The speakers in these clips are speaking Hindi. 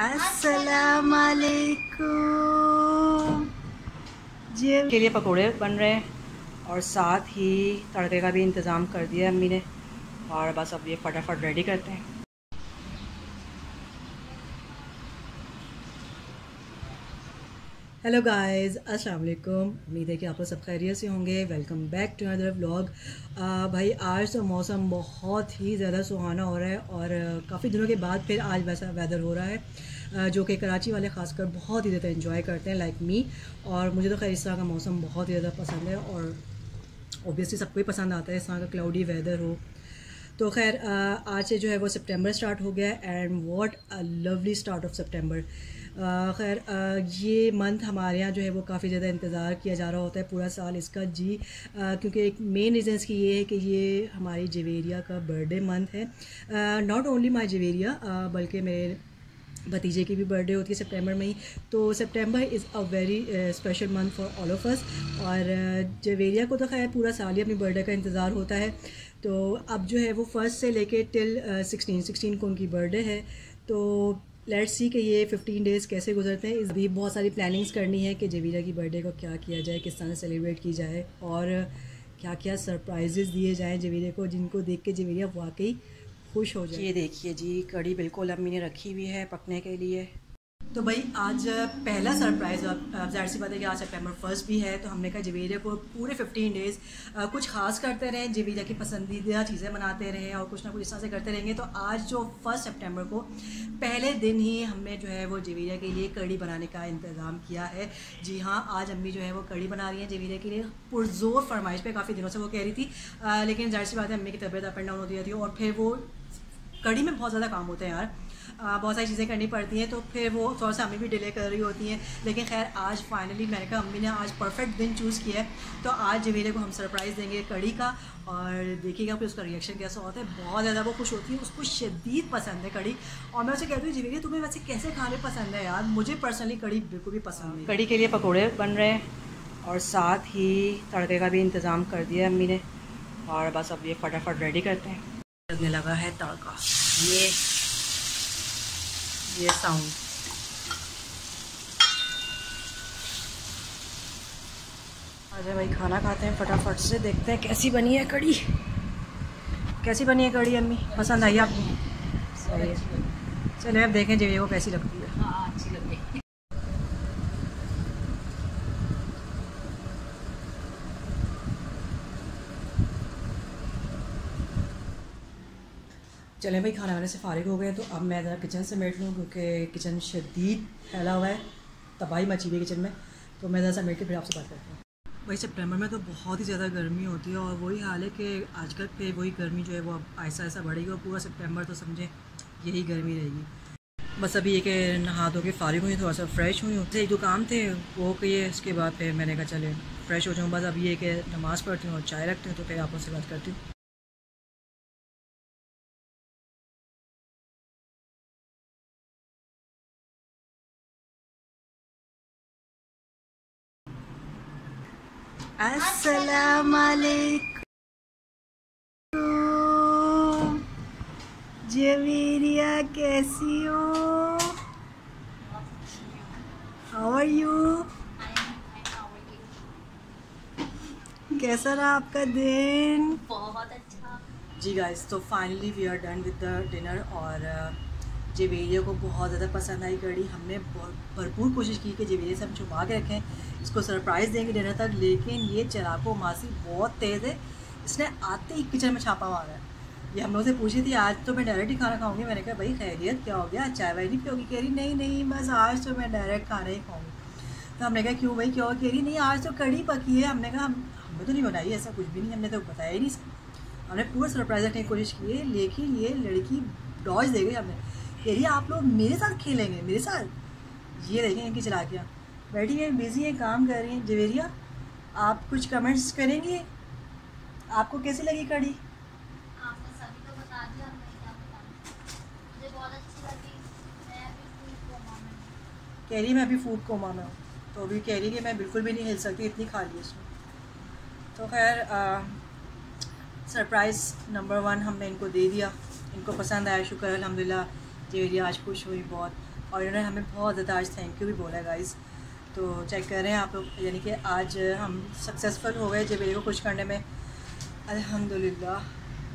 अस्सलाम वालेकुम जी। के लिए पकोड़े बन रहे हैं और साथ ही तड़के का भी इंतज़ाम कर दिया अम्मी ने और बस अब ये फटाफट रेडी करते हैं। हेलो गाइस, अस्सलाम वालेकुम। उम्मीद है कि आप लोग सब खैरियत से होंगे। Welcome back to another vlog. भाई आज तो मौसम बहुत ही ज़्यादा सुहाना हो रहा है और काफ़ी दिनों के बाद फिर आज वैसा वेदर हो रहा है जो कि कराची वाले ख़ासकर बहुत ही ज़्यादा एंजॉय करते हैं लाइक मी। और मुझे तो खैर इस तरह का मौसम बहुत ही ज़्यादा पसंद है और ऑब्वियसली सबको ही पसंद आता है इस तरह का क्लाउडी वेदर हो। तो खैर आज से जो है वो सितंबर स्टार्ट हो गया and what a lovely start of September. खैर ये मंथ हमारे यहाँ जो है वो काफ़ी ज़्यादा इंतज़ार किया जा रहा होता है पूरा साल इसका जी, क्योंकि एक मेन रीज़न इसकी ये है कि ये हमारी जवेरिया का बर्थडे मंथ है। नॉट ओनली माई जवेरिया बल्कि मेरे भतीजे की भी बर्थडे होती है सितंबर में ही। तो September is a very special month for all of us. और जवेरिया को तो खैर पूरा साल ही अपनी बर्थडे का इंतज़ार होता है। तो अब जो है वो फर्स्ट से लेके टिल 16 को उनकी बर्थडे है। तो लेट्स सी कि ये 15 डेज़ कैसे गुजरते हैं। इस भी बहुत सारी प्लानिंग्स करनी है कि जवेरिया की बर्थडे को क्या किया जाए, किस तरह सेलिब्रेट की जाए और क्या क्या सरप्राइजेज़ दिए जाएँ जवेरिया को, जिनको देख के जवेरिया वाकई खुश हो जाए। ये देखिए जी, कड़ी बिल्कुल अम्मी ने रखी हुई है पकने के लिए। तो भाई आज पहला सरप्राइज़, अब ज़ाहिर सी बात है कि आज सितंबर 1 भी है, तो हमने कहा जवेरिया को पूरे 15 डेज़ कुछ खास करते रहें, जवेरिया की पसंदीदा चीज़ें बनाते रहें और कुछ ना कुछ इस तरह से करते रहेंगे। तो आज जो 1 सितंबर को पहले दिन ही हमने जो है वो जवेरिया के लिए कड़ी बनाने का इंतज़ाम किया है। जी हाँ, आज अम्मी जो है वो कड़ी बना रही हैं जवेरिया के लिए पुरजोर फरमाइश पे। काफ़ी दिनों से वो कह रही थी, लेकिन ज़ाहिर सी बात है अम्मी की तबीयत अप एंड डाउन होती रहती है और फिर वो कड़ी में बहुत ज़्यादा काम होता है यार, बहुत सारी चीज़ें करनी पड़ती हैं, तो फिर वो थोड़ा सा अम्मी भी डिले कर रही होती हैं। लेकिन खैर आज फाइनली मैंने कहा अम्मी ने आज परफेक्ट दिन चूज़ किया है, तो आज जवेरिया को हम सरप्राइज़ देंगे कड़ी का और देखिएगा फिर उसका रिएक्शन कैसा होता है। बहुत ज़्यादा वो खुश होती है, उसको शदीद पसंद है कड़ी। और मैं उसे कहती हूँ जवेरिया तुम्हें वैसे कैसे खाने पसंद है यार, मुझे पर्सनली कड़ी बिल्कुल भी पसंद नहीं। कड़ी के लिए पकौड़े बन रहे हैं और साथ ही तड़के का भी इंतज़ाम कर दिया अम्मी ने और बस अब ये फटाफट रेडी करते हैं। लगने लगा है तड़का, ये साउंड। आजा भाई खाना खाते हैं फटाफट से, देखते हैं कैसी बनी है कड़ी। कैसी बनी है कड़ी अम्मी, पसंद आई आपको? सही है, चलिए अब देखें जवेरिया को कैसी लगती है। हाँ, अच्छी लग रही है। चलें भाई, खाना खाने से फ़ारिग हो गए तो अब मैं ज़रा किचन से मेट लूँ क्योंकि किचन शदीद फैला हुआ है, तबाही मची हुई है किचन में। तो मैं ज़रा सा मेट के फिर आपसे बात करती हूँ। भाई सितंबर में तो बहुत ही ज़्यादा गर्मी होती है और वही हाल है कि आजकल पे वही गर्मी जो है वो अब ऐसा ऐसा बढ़ेगी और पूरा सितंबर तो समझे यही गर्मी रहेगी। बस अभी ये कि नहा धो के फ़ारिग हुई, थोड़ा सा फ्रेश हुई, उससे एक दो काम थे वो किए, उसके बाद फिर मैंने कहा चले फ्रेश हो जाऊँ। बस अभी ये कि नमाज़ पढ़ती हूँ और चाय रखती हूँ, तो फिर आप उससे बात करती हूँ। अस्सलाम वालेकुम जवेरिया, कैसी हो? How are you? कैसा रहा आपका दिन? बहुत अच्छा जी गाइस, तो finally we are done with the dinner और जवेरिया को बहुत ज़्यादा पसंद आई कड़ी। हमने भरपूर कोशिश की कि जवेरिया से हम छुपा के रखें, इसको सरप्राइज़ देंगे डिनर तक, लेकिन ये चलाको मासी बहुत तेज़ है, इसने आते ही किचन में छापा मारा है। ये हम लोग से पूछी थी आज तो मैं डायरेक्ट ही खाना खाऊंगी। मैंने कहा भाई खैरियत क्या हो गया, चाय वाय नहीं पियोगी? कह रही नहीं नहीं बस आज तो मैं डायरेक्ट खाना ही खाऊंगी। तो हमने कहा क्यों भाई, क्यों? कह रही नहीं आज तो कड़ी पकी है। हमने कहा हमने तो नहीं बनाई, ऐसा कुछ भी नहीं, हमने तो बताया ही नहीं। हमने पूरा सरप्राइज रखने की कोशिश की है, लेकिन ये लड़की डॉज दे गई हमें। कह रही आप लोग मेरे साथ खेलेंगे, मेरे साथ। ये देखें इनकी चलाकियाँ, बैठी है बिजी है, काम कर रही हैं। जवेरिया आप कुछ कमेंट्स करेंगे, आपको कैसी लगी कड़ी? आपने सभी को बता दिया, मैं क्या बताऊं। मुझे बहुत अच्छी लगी। मैं अभी फूड कोमा में हूं। कह रही मैं अभी फूड कोमा में हूँ, तो अभी कह रही कि मैं बिल्कुल भी नहीं हिल सकती, इतनी खा ली उसने। तो खैर सरप्राइज़ नंबर 1 हमने इनको दे दिया, इनको पसंद आया, शुक्र अल्हम्दुलिल्लाह। जवेरिया आज खुश हुई बहुत। और इन्होंने हमें बहुत ज़्यादा आज थैंक यू भी बोला है गाइस। तो चेक कर रहे हैं आप लोग, यानी कि आज हम सक्सेसफुल हो गए जे को खुश करने में, अल्हम्दुलिल्लाह।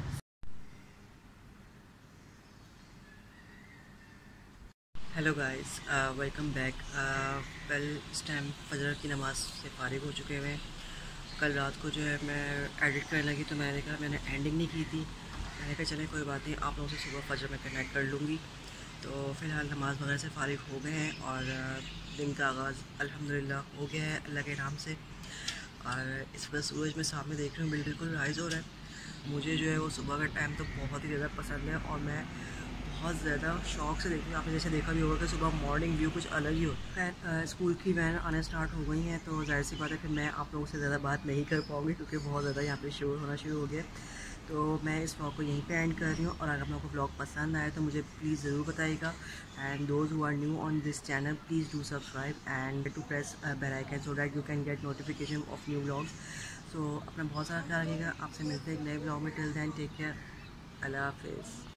Hello guys, welcome back. Well, इस टाइम फजर की नमाज से फारिग हो चुके हुए हैं। कल रात को जो है मैं एडिट करने लगी तो मैंने कहा मैंने एंडिंग नहीं की थी। मैंने कहा चले कोई बात नहीं, आप लोगों से सुबह फजर में कनेक्ट कर लूँगी। तो फ़िलहाल नमाज़ वगैरह से फारिग हो गए हैं और दिन का आगाज़ अल्हम्दुलिल्लाह हो गया है अल्लाह के नाम से। और इस वक्त सूरज में सामने देख रही हूँ बिल्कुल राइज़ हो रहा है। मुझे जो है वो सुबह का टाइम तो बहुत ही ज़्यादा पसंद है और मैं बहुत ज़्यादा शौक से देखती हूँ। आपने जैसे देखा भी होगा कि सुबह मॉर्निंग व्यू कुछ अलग ही होता है। स्कूल की वैन आने स्टार्ट हो गई हैं तो जाहिर सी बात है कि मैं आप लोगों से ज़्यादा बात नहीं कर पाऊँगी क्योंकि बहुत ज़्यादा यहाँ पे शोर होना शुरू हो गया। तो मैं इस व्लॉग को यहीं पे एंड कर रही हूँ और अगर आप लोगों को व्लॉग पसंद आए तो मुझे प्लीज़ ज़रूर बताइएगा। And those who are new on this channel please do subscribe and to press bell icon so that you can get notification of new vlogs. So अपना बहुत सारा ख्याल रखिएगा। आपसे मिलते हैं एक नए व्लॉग में। टिल देन टेक केयर, अल्लाह हाफिज़।